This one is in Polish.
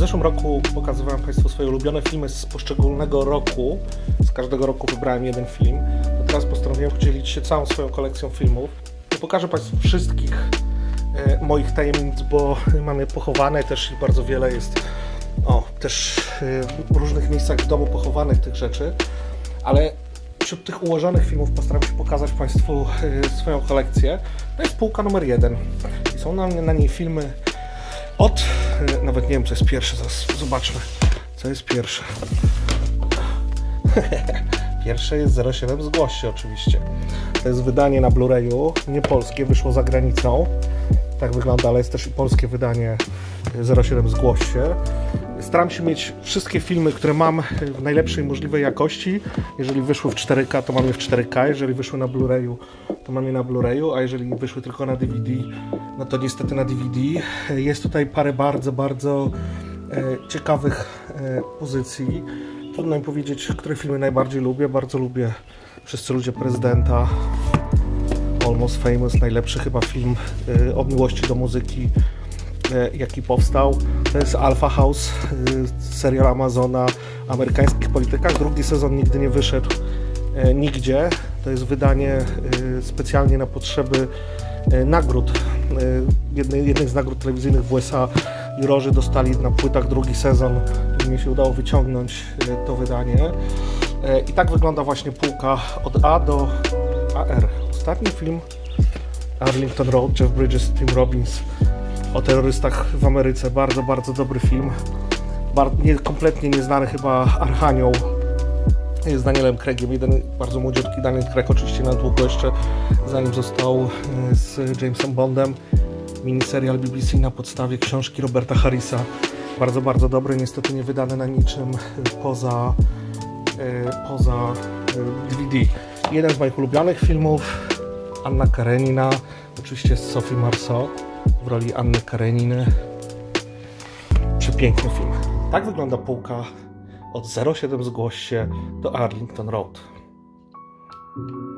zeszłym roku pokazywałem Państwu swoje ulubione filmy z poszczególnego roku. Z każdego roku wybrałem jeden film. To teraz postanowiłem podzielić się całą swoją kolekcją filmów. Nie pokażę Państwu wszystkich moich tajemnic, bo mam je pochowane też i bardzo wiele jest też w różnych miejscach w domu pochowanych tych rzeczy. Ale wśród tych ułożonych filmów postaram się pokazać Państwu swoją kolekcję. To jest półka numer 1 i są na niej filmy nawet nie wiem, co jest pierwsze, zaraz zobaczmy, co jest pierwsze. Pierwsze jest 07 Zgłoś się oczywiście. To jest wydanie na Blu-rayu, nie polskie, wyszło za granicą. Tak wygląda, ale jest też i polskie wydanie 07 Zgłoś się. Staram się mieć wszystkie filmy, które mam w najlepszej możliwej jakości. Jeżeli wyszły w 4K, to mam je w 4K. Jeżeli wyszły na Blu-rayu, to mam je na Blu-rayu. A jeżeli wyszły tylko na DVD, no to niestety na DVD. Jest tutaj parę bardzo ciekawych pozycji. Trudno mi powiedzieć, które filmy najbardziej lubię. Bardzo lubię Wszyscy ludzie prezydenta. Almost Famous, najlepszy chyba film o miłości do muzyki, jaki powstał. To jest Alpha House, serial Amazona o amerykańskich politykach. Drugi sezon nigdy nie wyszedł nigdzie. To jest wydanie specjalnie na potrzeby nagród. Jednych z nagród telewizyjnych w USA jurorzy dostali na płytach drugi sezon i mi się udało wyciągnąć to wydanie. I tak wygląda właśnie półka od A do AR. Ostatni film Arlington Road, Jeff Bridges, Tim Robbins o terrorystach w Ameryce. Bardzo dobry film. Kompletnie nieznany chyba Archanioł z Danielem Craigiem. Jeden bardzo młodziutki Daniel Craig, oczywiście na długo jeszcze, zanim został z Jamesem Bondem. Miniserial BBC na podstawie książki Roberta Harrisa. Bardzo dobry, niestety nie wydany na niczym poza DVD. Jeden z moich ulubionych filmów, Anna Karenina, oczywiście z Sophie Marceau w roli Anny Kareniny. Przepiękny film. Tak wygląda półka od 07 Zgłoś się do Arlington Road.